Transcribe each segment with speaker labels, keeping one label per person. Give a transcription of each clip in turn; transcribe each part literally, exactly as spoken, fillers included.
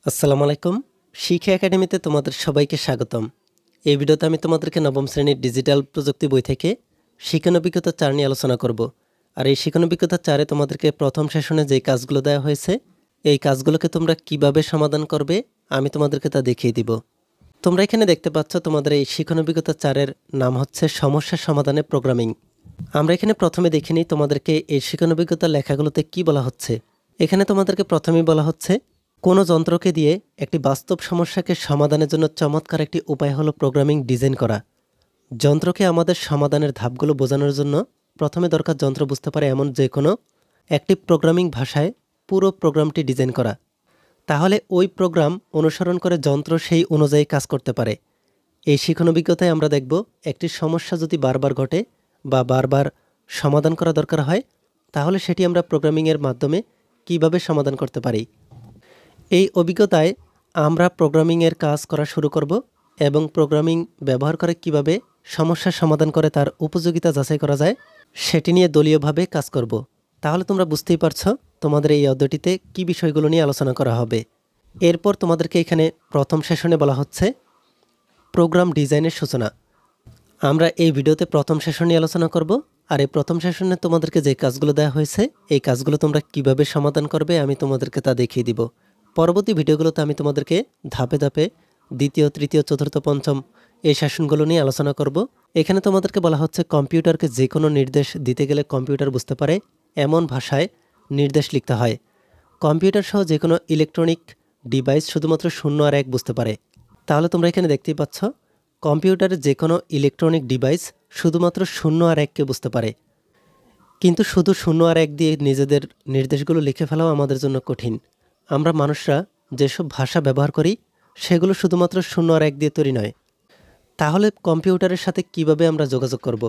Speaker 1: আসসালামু আলাইকুম শিক্ষা একাডেমিতে তোমাদের সবাইকে স্বাগতম। এই ভিডিওতে আমি তোমাদেরকে নবম শ্রেণীর ডিজিটাল প্রযুক্তি বই থেকে শিক্ষানবিকতা চার নিয়ে আলোচনা করব। আর এই শিক্ষানবিকতা চারে তোমাদেরকে প্রথম সেশনে যে কাজগুলো দেওয়া হয়েছে এই কাজগুলোকে তোমরা কিভাবে সমাধান করবে আমি তোমাদেরকে তা দেখিয়ে দিব। তোমরা এখানে দেখতে পাচ্ছ তোমাদের এই শিক্ষানবিকতা চারের নাম হচ্ছে সমস্যা সমাধানে প্রোগ্রামিং। আমরা এখানে প্রথমে দেখে নিই তোমাদেরকে এই শিক্ষানবিকতা লেখাগুলোতে কি বলা হচ্ছে। এখানে তোমাদেরকে প্রথমেই বলা হচ্ছে কোনো যন্ত্রকে দিয়ে একটি বাস্তব সমস্যাকে সমাধানের জন্য চমৎকার একটি উপায় হলো প্রোগ্রামিং ডিজাইন করা। যন্ত্রকে আমাদের সমাধানের ধাপগুলো বোঝানোর জন্য প্রথমে দরকার যন্ত্র বুঝতে পারে এমন যে কোনো একটি প্রোগ্রামিং ভাষায় পুরো প্রোগ্রামটি ডিজাইন করা। তাহলে ওই প্রোগ্রাম অনুসরণ করে যন্ত্র সেই অনুযায়ী কাজ করতে পারে। এই শিক্ষানবিকতায় আমরা দেখব একটি সমস্যা যদি বারবার ঘটে বা বারবার সমাধান করা দরকার হয় তাহলে সেটি আমরা প্রোগ্রামিংয়ের মাধ্যমে কিভাবে সমাধান করতে পারি। এই অভিজ্ঞতায় আমরা প্রোগ্রামিংয়ের কাজ করা শুরু করব এবং প্রোগ্রামিং ব্যবহার করে কিভাবে সমস্যার সমাধান করে তার উপযোগিতা যাচাই করা যায় সেটি নিয়ে দলীয়ভাবে কাজ করব। তাহলে তোমরা বুঝতেই পারছো তোমাদের এই অধ্যায়টিতে কী বিষয়গুলো নিয়ে আলোচনা করা হবে। এরপর তোমাদেরকে এখানে প্রথম সেশনে বলা হচ্ছে প্রোগ্রাম ডিজাইনের সূচনা। আমরা এই ভিডিওতে প্রথম সেশন নিয়ে আলোচনা করব। আর এই প্রথম সেশনে তোমাদেরকে যে কাজগুলো দেওয়া হয়েছে এই কাজগুলো তোমরা কিভাবে সমাধান করবে আমি তোমাদেরকে তা দেখিয়ে দিব। পরবর্তী ভিডিওগুলোতে আমি তোমাদেরকে ধাপে ধাপে দ্বিতীয় তৃতীয় চতুর্থ পঞ্চম এই সেশনগুলো নিয়ে আলোচনা করব। এখানে তোমাদেরকে বলা হচ্ছে কম্পিউটারকে যে কোনো নির্দেশ দিতে গেলে কম্পিউটার বুঝতে পারে এমন ভাষায় নির্দেশ লিখতে হয়। কম্পিউটার সহ যে কোনো ইলেকট্রনিক ডিভাইস শুধুমাত্র শূন্য আর এক বুঝতে পারে। তাহলে তোমরা এখানে দেখতেই পাচ্ছ কম্পিউটারের যে কোনো ইলেকট্রনিক ডিভাইস শুধুমাত্র শূন্য আর এককে বুঝতে পারে, কিন্তু শুধু শূন্য আর এক দিয়ে নিজেদের নির্দেশগুলো লিখে ফেলাও আমাদের জন্য কঠিন। আমরা মানুষরা যেসব ভাষা ব্যবহার করি সেগুলো শুধুমাত্র শূন্য আর এক দিয়ে তৈরি নয়। তাহলে কম্পিউটারের সাথে কিভাবে আমরা যোগাযোগ করব?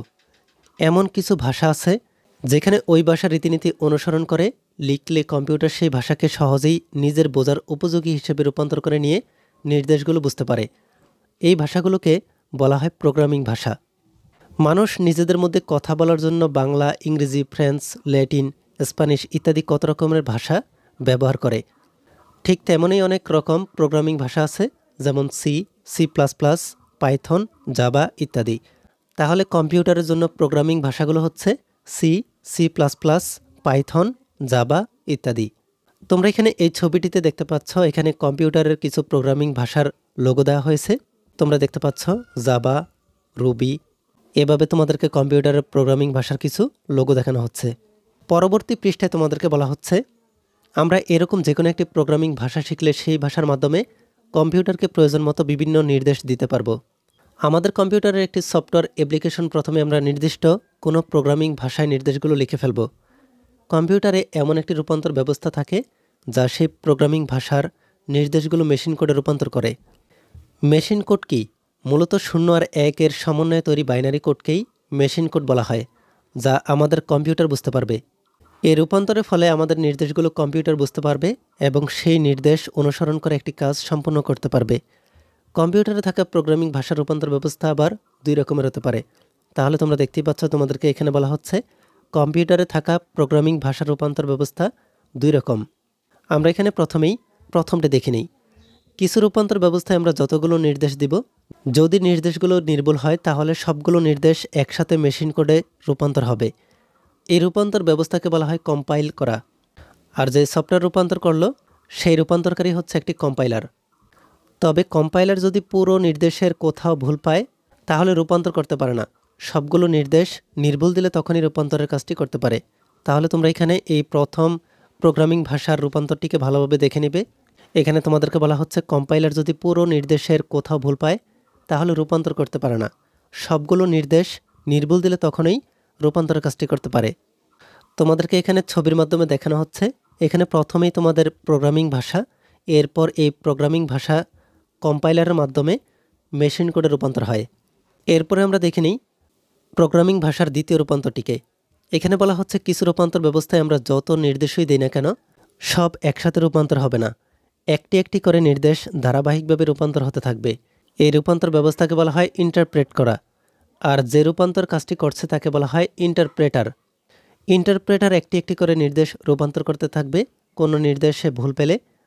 Speaker 1: এমন কিছু ভাষা আছে যেখানে ওই ভাষার রীতিনীতি অনুসরণ করে লিখলে কম্পিউটার সেই ভাষাকে সহজেই নিজের বোঝার উপযোগী হিসেবে রূপান্তর করে নিয়ে নির্দেশগুলো বুঝতে পারে। এই ভাষাগুলোকে বলা হয় প্রোগ্রামিং ভাষা। মানুষ নিজেদের মধ্যে কথা বলার জন্য বাংলা, ইংরেজি, ফ্রেঞ্চ, ল্যাটিন, স্প্যানিশ ইত্যাদি কত রকমের ভাষা ব্যবহার করে। ঠিক তেমনই অনেক রকম প্রোগ্রামিং ভাষা আছে, যেমন C, C plus plus, Python, Java ইত্যাদি। তাহলে কম্পিউটারের জন্য প্রোগ্রামিং ভাষাগুলো হচ্ছে C, C plus plus, Python, Java ইত্যাদি। তোমরা এখানে এই ছবিটিতে দেখতে পাচ্ছ এখানে কম্পিউটারের কিছু প্রোগ্রামিং ভাষার লোগো দেওয়া হয়েছে। তোমরা দেখতে পাচ্ছ জাভা, রুবি, এভাবে তোমাদেরকে কম্পিউটারের প্রোগ্রামিং ভাষার কিছু লোগো দেখানো হচ্ছে। পরবর্তী পৃষ্ঠায় তোমাদেরকে বলা হচ্ছে আমরা এরকম যে কোনো একটি প্রোগ্রামিং ভাষা শিখলে সেই ভাষার মাধ্যমে কম্পিউটারকে প্রয়োজন মতো বিভিন্ন নির্দেশ দিতে পারবো। আমাদের কম্পিউটারের একটি সফটওয়্যার অ্যাপ্লিকেশন প্রথমে আমরা নির্দিষ্ট কোনো প্রোগ্রামিং ভাষায় নির্দেশগুলো লিখে ফেলব। কম্পিউটারে এমন একটি রূপান্তর ব্যবস্থা থাকে যা সেই প্রোগ্রামিং ভাষার নির্দেশগুলো মেশিন কোডে রূপান্তর করে। মেশিন কোড কি? মূলত শূন্য আর একের সমন্বয়ে তৈরি বাইনারি কোডকেই মেশিন কোড বলা হয়, যা আমাদের কম্পিউটার বুঝতে পারবে। এই রূপান্তরের ফলে আমাদের নির্দেশগুলো কম্পিউটার বুঝতে পারবে এবং সেই নির্দেশ অনুসরণ করে একটি কাজ সম্পন্ন করতে পারবে। কম্পিউটারে থাকা প্রোগ্রামিং ভাষার রূপান্তর ব্যবস্থা আবার দুই রকমের হতে পারে। তাহলে তোমরা দেখতেই পাচ্ছ তোমাদেরকে এখানে বলা হচ্ছে কম্পিউটারে থাকা প্রোগ্রামিং ভাষার রূপান্তর ব্যবস্থা দুই রকম। আমরা এখানে প্রথমেই প্রথমটা দেখে নিই। কিছু রূপান্তর ব্যবস্থায় আমরা যতগুলো নির্দেশ দিব, যদি নির্দেশগুলো নির্ভুল হয় তাহলে সবগুলো নির্দেশ একসাথে মেশিন কোডে রূপান্তর হবে। এই রূপান্তর ব্যবস্থাকে বলা হয় কম্পাইল করা। আর যে সফটওয়্যার রূপান্তর করলো সেই রূপান্তরকারী হচ্ছে একটি কম্পাইলার। তবে কম্পাইলার যদি পুরো নির্দেশের কোথাও ভুল পায় তাহলে রূপান্তর করতে পারে না। সবগুলো নির্দেশ নির্ভুল দিলে তখনই রূপান্তরের কাজটি করতে পারে। তাহলে তোমরা এখানে এই প্রথম প্রোগ্রামিং ভাষার রূপান্তরটিকে ভালোভাবে দেখে নেবে। এখানে তোমাদেরকে বলা হচ্ছে কম্পাইলার যদি পুরো নির্দেশের কোথাও ভুল পায় তাহলে রূপান্তর করতে পারে না। সবগুলো নির্দেশ নির্ভুল দিলে তখনই রূপান্তরের কাজটি করতে পারে। তোমাদেরকে এখানে ছবির মাধ্যমে দেখানো হচ্ছে এখানে প্রথমেই তোমাদের প্রোগ্রামিং ভাষা, এরপর এই প্রোগ্রামিং ভাষা কম্পাইলারের মাধ্যমে মেশিন কোডে রূপান্তর হয়। এরপরে আমরা দেখে নিই প্রোগ্রামিং ভাষার দ্বিতীয় রূপান্তরটিকে। এখানে বলা হচ্ছে কিছু রূপান্তর ব্যবস্থায় আমরা যত নির্দেশই দিই না কেন সব একসাথে রূপান্তর হবে না, একটি একটি করে নির্দেশ ধারাবাহিকভাবে রূপান্তর হতে থাকবে। এই রূপান্তর ব্যবস্থাকে বলা হয় ইন্টারপ্রেট করা। আর যে রূপান্তর কাজটি করছে তাকে বলা হয় ইন্টারপ্রেটার। ইন্টারপ্রেটার একটি একটি করে নির্দেশ রূপান্তর করতে থাকবে। কোনো নির্দেশে ভুল পেলে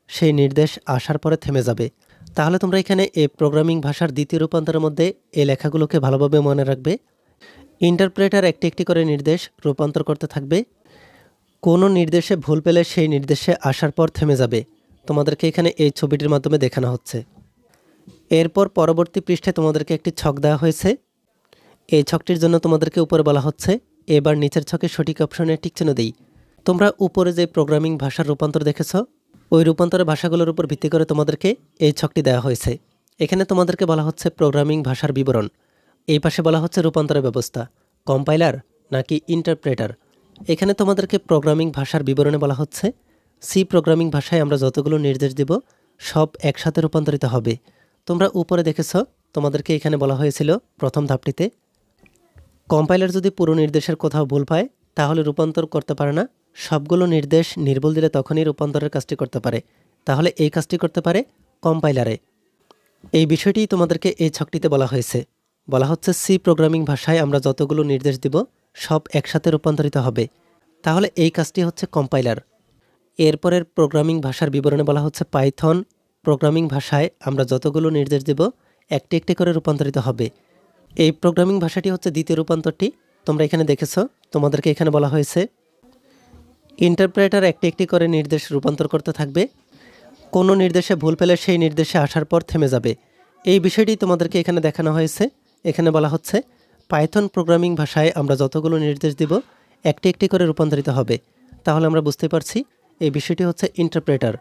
Speaker 1: সেই নির্দেশ আসার পরে থেমে যাবে। তাহলে তোমরা এখানে এই প্রোগ্রামিং ভাষার দ্বিতীয় রূপান্তরের মধ্যে এই লেখাগুলোকে ভালোভাবে মনে রাখবে। ইন্টারপ্রেটার একটি একটি করে নির্দেশ রূপান্তর করতে থাকবে। কোনো নির্দেশে ভুল পেলে সেই নির্দেশে আসার পর থেমে যাবে। তোমাদেরকে এখানে এই ছবিটির মাধ্যমে দেখানো হচ্ছে। এরপর পরবর্তী পৃষ্ঠে তোমাদেরকে একটি ছক দেওয়া হয়েছে। এই ছকটির জন্য তোমাদেরকে উপরে বলা হচ্ছে এবার নিচের ছকে সঠিক অপশনে টিক চিহ্ন দেই। তোমরা উপরে যে প্রোগ্রামিং ভাষার রূপান্তর দেখেছ, ওই রূপান্তরের ভাষাগুলোর উপর ভিত্তি করে তোমাদেরকে এই ছকটি দেওয়া হয়েছে। এখানে তোমাদেরকে বলা হচ্ছে প্রোগ্রামিং ভাষার বিবরণ, এই পাশে বলা হচ্ছে রূপান্তরের ব্যবস্থা, কম্পাইলার নাকি ইন্টারপ্রেটার। এখানে তোমাদেরকে প্রোগ্রামিং ভাষার বিবরণে বলা হচ্ছে সি প্রোগ্রামিং ভাষায় আমরা যতগুলো নির্দেশ দেব সব একসাথে রূপান্তরিত হবে। তোমরা উপরে দেখেছ তোমাদেরকে এখানে বলা হয়েছিল প্রথম ধাপটিতে কম্পাইলার যদি পুরো নির্দেশের কোথাও ভুল পায় তাহলে রূপান্তর করতে পারে না, সবগুলো নির্দেশ নির্ভুল দিলে তখনই রূপান্তরের কাজটি করতে পারে। তাহলে এই কাজটি করতে পারে কম্পাইলারে। এই বিষয়টি তোমাদেরকে এই ছকটিতে বলা হয়েছে। বলা হচ্ছে সি প্রোগ্রামিং ভাষায় আমরা যতগুলো নির্দেশ দিব সব একসাথে রূপান্তরিত হবে। তাহলে এই কাজটি হচ্ছে কম্পাইলার। এরপরের প্রোগ্রামিং ভাষার বিবরণে বলা হচ্ছে পাইথন প্রোগ্রামিং ভাষায় আমরা যতগুলো নির্দেশ দেব একটি একটি করে রূপান্তরিত হবে। এই প্রোগ্রামিং ভাষাটি হচ্ছে দ্বিতীয় রূপান্তরটি। তোমরা এখানে দেখেছ তোমাদেরকে এখানে বলা হয়েছে ইন্টারপ্রেটার একটি একটি করে নির্দেশ রূপান্তর করতে থাকবে। কোনো নির্দেশে ভুল পেলে সেই নির্দেশে আসার পর থেমে যাবে। এই বিষয়টি তোমাদেরকে এখানে দেখানো হয়েছে। এখানে বলা হচ্ছে পাইথন প্রোগ্রামিং ভাষায় আমরা যতগুলো নির্দেশ দিব একটি একটি করে রূপান্তরিত হবে। তাহলে আমরা বুঝতে পারছি এই বিষয়টি হচ্ছে ইন্টারপ্রেটার।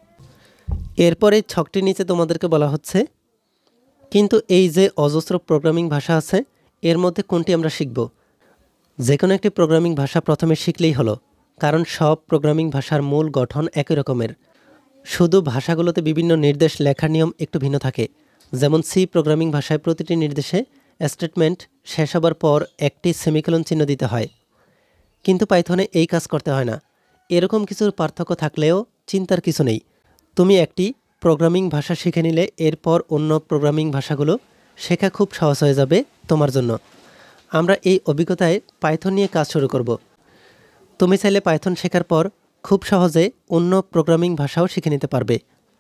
Speaker 1: এরপরে ছকটির নিচে তোমাদেরকে বলা হচ্ছে কিন্তু এই যে অজস্র প্রোগ্রামিং ভাষা আছে এর মধ্যে কোনটি আমরা শিখব। যে কোনো একটি প্রোগ্রামিং ভাষা প্রথমে শিখলেই হলো, কারণ সব প্রোগ্রামিং ভাষার মূল গঠন একই রকমের। শুধু ভাষাগুলোতে বিভিন্ন নির্দেশ লেখার নিয়ম একটু ভিন্ন থাকে। যেমন সি প্রোগ্রামিং ভাষায় প্রতিটি নির্দেশে স্টেটমেন্ট শেষ হবার পর একটি সেমিকোলন চিহ্ন দিতে হয়, কিন্তু পাইথনে এই কাজ করতে হয় না। এরকম কিছুর পার্থক্য থাকলেও চিন্তার কিছু নেই। তুমি একটি প্রোগ্রামিং ভাষা শিখে নিলে এরপর অন্য প্রোগ্রামিং ভাষাগুলো শেখা খুব সহজ হয়ে যাবে তোমার জন্য। আমরা এই অভিজ্ঞতায় পাইথন নিয়ে কাজ শুরু করব। তুমি চাইলে পাইথন শেখার পর খুব সহজে অন্য প্রোগ্রামিং ভাষাও শিখে নিতে পারবে।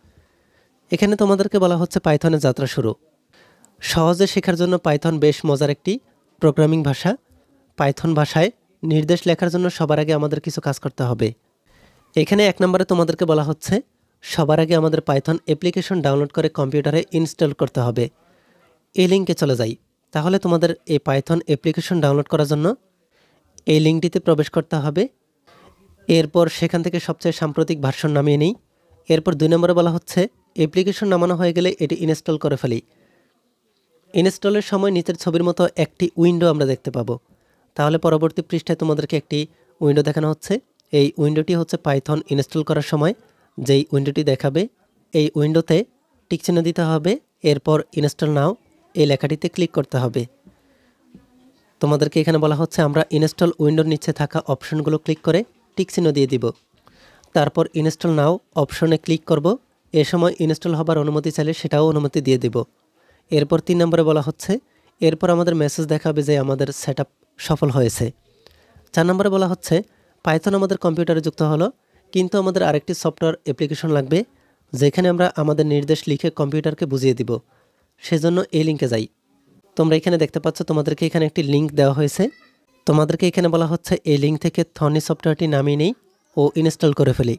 Speaker 1: এখানে তোমাদেরকে বলা হচ্ছে পাইথনের যাত্রা শুরু। সহজে শেখার জন্য পাইথন বেশ মজার একটি প্রোগ্রামিং ভাষা। পাইথন ভাষায় নির্দেশ লেখার জন্য সবার আগে আমাদের কিছু কাজ করতে হবে। এখানে এক নম্বরে তোমাদেরকে বলা হচ্ছে সবার আগে আমাদের পাইথন অ্যাপ্লিকেশন ডাউনলোড করে কম্পিউটারে ইনস্টল করতে হবে। এই লিঙ্কে চলে যাই। তাহলে তোমাদের এই পাইথন অ্যাপ্লিকেশন ডাউনলোড করার জন্য এই লিঙ্কটিতে প্রবেশ করতে হবে। এরপর সেখান থেকে সবচেয়ে সাম্প্রতিক ভার্সন নামিয়ে নিই। এরপর দুই নম্বরে বলা হচ্ছে অ্যাপ্লিকেশন নামানো হয়ে গেলে এটি ইনস্টল করে ফেলি। ইনস্টলের সময় নিচের ছবির মতো একটি উইন্ডো আমরা দেখতে পাবো। তাহলে পরবর্তী পৃষ্ঠায় তোমাদেরকে একটি উইন্ডো দেখানো হচ্ছে। এই উইন্ডোটি হচ্ছে পাইথন ইনস্টল করার সময় যেই উইন্ডোটি দেখাবে। এই উইন্ডোতে টিক চিহ্ন দিতে হবে। এরপর ইনস্টল নাও এই লেখাটিতে ক্লিক করতে হবে। তোমাদেরকে এখানে বলা হচ্ছে আমরা ইনস্টল উইন্ডোর নিচে থাকা অপশনগুলো ক্লিক করে টিক চিহ্ন দিয়ে দিব। তারপর ইনস্টল নাও অপশনে ক্লিক করব। এ সময় ইনস্টল হবার অনুমতি চাইলে সেটাও অনুমতি দিয়ে দিব। এরপর তিন নম্বরে বলা হচ্ছে এরপর আমাদের মেসেজ দেখাবে যে আমাদের সেটআপ সফল হয়েছে। চার নম্বরে বলা হচ্ছে পাইথন আমাদের কম্পিউটারে যুক্ত হলো, কিন্তু আমাদের আরেকটি সফটওয়্যার অ্যাপ্লিকেশন লাগবে যেখানে আমরা আমাদের নির্দেশ লিখে কম্পিউটারকে বুঝিয়ে দিব। সেজন্য এই লিঙ্কে যাই। তোমরা এখানে দেখতে পাচ্ছ তোমাদেরকে এখানে একটি লিঙ্ক দেওয়া হয়েছে। তোমাদেরকে এখানে বলা হচ্ছে এই লিঙ্ক থেকে থনি সফটওয়্যারটি নামিয়ে নেই ও ইনস্টল করে ফেলি।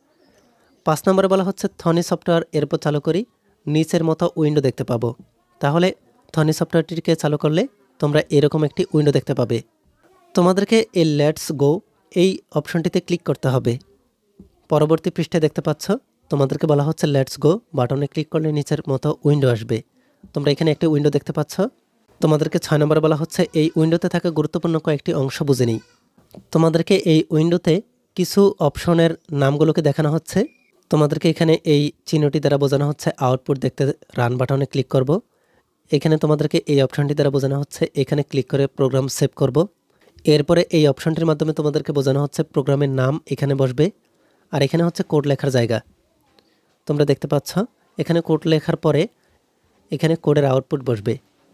Speaker 1: পাঁচ নম্বরে বলা হচ্ছে থনি সফটওয়্যার এরপর চালু করি। নিচের মতো উইন্ডো দেখতে পাবো। তাহলে থনি সফটওয়্যারটিকে চালু করলে তোমরা এরকম একটি উইন্ডো দেখতে পাবে। তোমাদেরকে এই লেটস গো এই অপশনটিতে ক্লিক করতে হবে। পরবর্তী পৃষ্ঠায় দেখতে পাচ্ছ তোমাদেরকে বলা হচ্ছে লেটস গো বাটনে ক্লিক করলে নিচের মতো উইন্ডো আসবে। তোমরা এখানে একটি উইন্ডো দেখতে পাচ্ছ। তোমাদেরকে ছয় নম্বরে বলা হচ্ছে এই উইন্ডোতে থাকা গুরুত্বপূর্ণ কয়েকটি অংশ বুঝে নিই। তোমাদেরকে এই উইন্ডোতে কিছু অপশনের নামগুলোকে দেখানো হচ্ছে। তোমাদেরকে এখানে এই চিহ্নটি দ্বারা বোঝানো হচ্ছে আউটপুট দেখতে রান বাটনে ক্লিক করব। এখানে তোমাদেরকে এই অপশনটি দ্বারা বোঝানো হচ্ছে এখানে ক্লিক করে প্রোগ্রাম সেভ করব। এরপরে এই অপশনটির মাধ্যমে তোমাদেরকে বোঝানো হচ্ছে প্রোগ্রামের নাম এখানে বসবে। আর এখানে হচ্ছে কোড লেখার জায়গা। তোমরা দেখতে পাচ্ছ এখানে কোড লেখার পরে এখানে কোডের আউটপুট বসবে।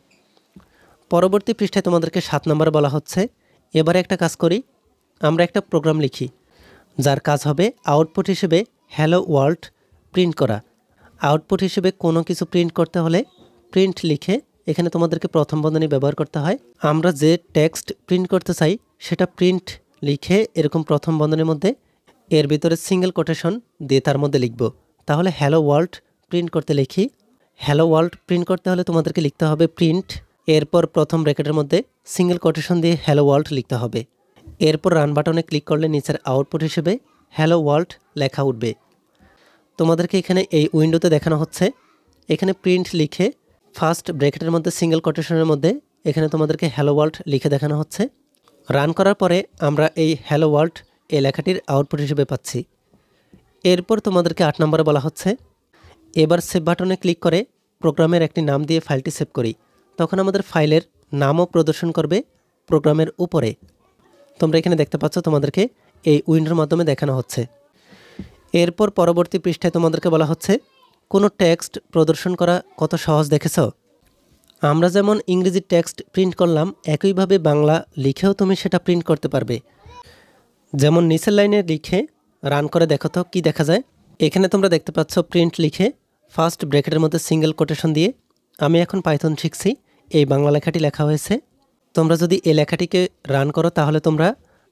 Speaker 1: পরবর্তী পৃষ্ঠায় তোমাদেরকে সাত নম্বরে বলা হচ্ছে এবারে একটা কাজ করি, আমরা একটা প্রোগ্রাম লিখি যার কাজ হবে আউটপুট হিসেবে হ্যালো ওয়ার্ল্ড প্রিন্ট করা। আউটপুট হিসেবে কোনো কিছু প্রিন্ট করতে হলে প্রিন্ট লিখে এখানে তোমাদেরকে প্রথম বন্ধনী ব্যবহার করতে হয়। আমরা যে টেক্সট প্রিন্ট করতে চাই সেটা প্রিন্ট লিখে এরকম প্রথম বন্ধনীর মধ্যে এর ভিতরে সিঙ্গেল কোটেশন দিয়ে তার মধ্যে লিখব। তাহলে হ্যালো ওয়ার্ল্ড প্রিন্ট করতে লিখি, হ্যালো ওয়ার্ল্ড প্রিন্ট করতে হলে তোমাদেরকে লিখতে হবে প্রিন্ট, এরপর প্রথম ব্র্যাকেটের মধ্যে সিঙ্গেল কোটেশন দিয়ে হ্যালো ওয়ার্ল্ড লিখতে হবে। এরপর রান বাটনে ক্লিক করলে নিচের আউটপুট হিসেবে হ্যালো ওয়ার্ল্ড লেখা উঠবে। তোমাদেরকে এখানে এই উইন্ডোতে দেখানো হচ্ছে এখানে প্রিন্ট লিখে ফার্স্ট ব্র্যাকেটের মধ্যে সিঙ্গেল কোটেশনের মধ্যে এখানে তোমাদেরকে হ্যালো ওয়ার্ল্ড লিখে দেখানো হচ্ছে। রান করার পরে আমরা এই হ্যালো ওয়ার্ল্ড এই লেখাটির আউটপুট হিসেবে পাচ্ছি। এরপর তোমাদেরকে আট নম্বরে বলা হচ্ছে এবার সেভ বাটনে ক্লিক করে প্রোগ্রামের একটি নাম দিয়ে ফাইলটি সেভ করি। তখন আমাদের ফাইলের নামও প্রদর্শন করবে প্রোগ্রামের উপরে। তোমরা এখানে দেখতে পাচ্ছ তোমাদেরকে এই উইন্ডোর মাধ্যমে দেখানো হচ্ছে। এরপর পরবর্তী পৃষ্ঠায় তোমাদেরকে বলা হচ্ছে কোনো টেক্সট প্রদর্শন করা কত সহজ দেখেছ। আমরা যেমন ইংরেজি টেক্সট প্রিন্ট করলাম একইভাবে বাংলা লিখেও তুমি সেটা প্রিন্ট করতে পারবে। যেমন নিচের লাইনে লিখে রান করে দেখো তো কী দেখা যায়। এখানে তোমরা দেখতে পাচ্ছ প্রিন্ট লিখে ফার্স্ট ব্র্যাকেটের মধ্যে সিঙ্গেল কোটেশন দিয়ে আমি এখন পাইথন শিখছি এই বাংলা লেখাটি লেখা হয়েছে। তোমরা যদি এই লেখাটিকে রান করো তাহলে তোমরা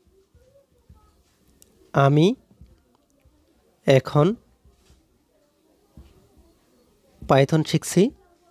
Speaker 1: আমি এখন পাইথন শিখছি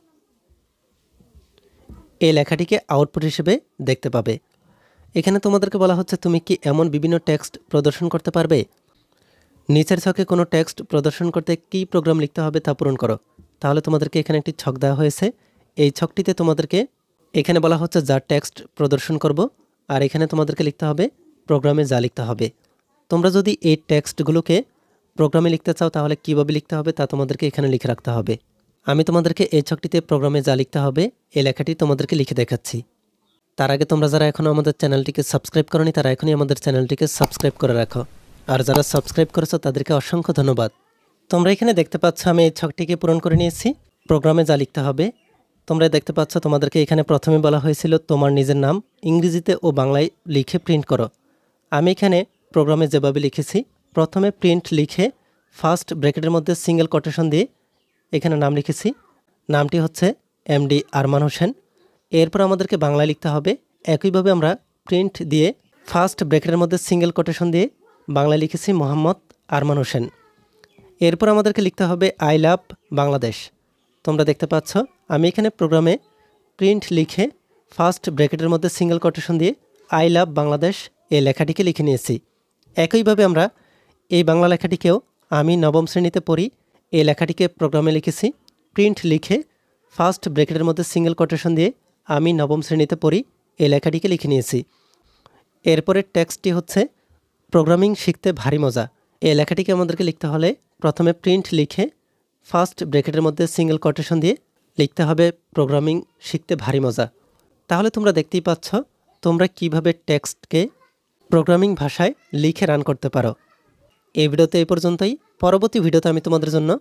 Speaker 1: এই লেখাটিকে আউটপুট হিসেবে দেখতে পাবে। এখানে তোমাদেরকে বলা হচ্ছে তুমি কি এমন বিভিন্ন টেক্সট প্রদর্শন করতে পারবে। নিচের ছকে কোনো টেক্সট প্রদর্শন করতে কী প্রোগ্রাম লিখতে হবে তা পূরণ করো। তাহলে তোমাদেরকে এখানে একটি ছক দেওয়া হয়েছে। এই ছকটিতে তোমাদেরকে এখানে বলা হচ্ছে যা টেক্সট প্রদর্শন করব, আর এখানে তোমাদেরকে লিখতে হবে প্রোগ্রামে যা লিখতে হবে। তোমরা যদি এই টেক্সটগুলোকে প্রোগ্রামে লিখতে চাও তাহলে কীভাবে লিখতে হবে তা তোমাদেরকে এখানে লিখে রাখতে হবে। আমি তোমাদেরকে এই ছকটিতে প্রোগ্রামে যা লিখতে হবে এই লেখাটি তোমাদেরকে লিখে দেখাচ্ছি। তার আগে তোমরা যারা এখনও আমাদের চ্যানেলটিকে সাবস্ক্রাইব করোনি তারা এখনই আমাদের চ্যানেলটিকে সাবস্ক্রাইব করে রাখো, আর যারা সাবস্ক্রাইব করেছো তাদেরকে অসংখ্য ধন্যবাদ। তোমরা এখানে দেখতে পাচ্ছ আমি এই ছকটিকে পূরণ করে নিয়েছি। প্রোগ্রামে যা লিখতে হবে তোমরা দেখতে পাচ্ছ তোমাদেরকে এখানে প্রথমে বলা হয়েছিল তোমার নিজের নাম ইংরেজিতে ও বাংলায় লিখে প্রিন্ট করো। আমি এখানে প্রোগ্রামে যেভাবে লিখেছি প্রথমে প্রিন্ট লিখে ফার্স্ট ব্র্যাকেটের মধ্যে সিঙ্গেল কোটেশন দিয়ে এখানে নাম লিখেছি, নামটি হচ্ছে এমডি আরমান হোসেন। এরপর আমাদেরকে বাংলায় লিখতে হবে একইভাবে আমরা প্রিন্ট দিয়ে ফার্স্ট ব্র্যাকেটের মধ্যে সিঙ্গেল কোটেশন দিয়ে বাংলায় লিখেছি মোহাম্মদ আরমান হোসেন। এরপর আমাদেরকে লিখতে হবে আই লাভ বাংলাদেশ। তোমরা দেখতে পাচ্ছ আমি এখানে প্রোগ্রামে প্রিন্ট লিখে ফার্স্ট ব্র্যাকেটের মধ্যে সিঙ্গেল কোটেশন দিয়ে আই লাভ বাংলাদেশ এই লেখাটিকে লিখে নিয়েছি। একইভাবে আমরা এই বাংলা লেখাটিকেও আমি নবম শ্রেণীতে পড়ি এই লেখাটিকে প্রোগ্রামে লিখেছি প্রিন্ট লিখে ফার্স্ট ব্র্যাকেটের মধ্যে সিঙ্গেল কোটেশন দিয়ে আমি নবম শ্রেণীতে পড়ি এই লেখাটিকে লিখে নিয়েছি। এরপরের টেক্সটটি হচ্ছে প্রোগ্রামিং শিখতে ভারী মজা। এই লেখাটিকে আমাদেরকে লিখতে হলে প্রথমে প্রিন্ট লিখে ফার্স্ট ব্র্যাকেটের মধ্যে সিঙ্গেল কোটেশন দিয়ে লিখতে হবে প্রোগ্রামিং শিখতে ভারী মজা। তাহলে তোমরা দেখতেই পাচ্ছ তোমরা কিভাবে টেক্সটকে প্রোগ্রামিং ভাষায় লিখে রান করতে পারো। এই ভিডিওতে এই পর্যন্তই। পরবর্তী ভিডিওতে আমি তোমাদের জন্য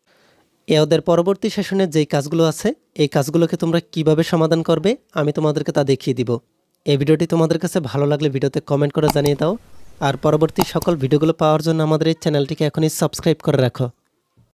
Speaker 1: এদের পরবর্তী সেশনের যেই কাজগুলো আছে এই কাজগুলোকে তোমরা কিভাবে সমাধান করবে আমি তোমাদেরকে তা দেখিয়ে দিব। এই ভিডিওটি তোমাদের কাছে ভালো লাগলে ভিডিওতে কমেন্ট করে জানিয়ে দাও, আর পরবর্তী সকল ভিডিওগুলো পাওয়ার জন্য আমাদের এই চ্যানেলটিকে এখনই সাবস্ক্রাইব করে রাখো।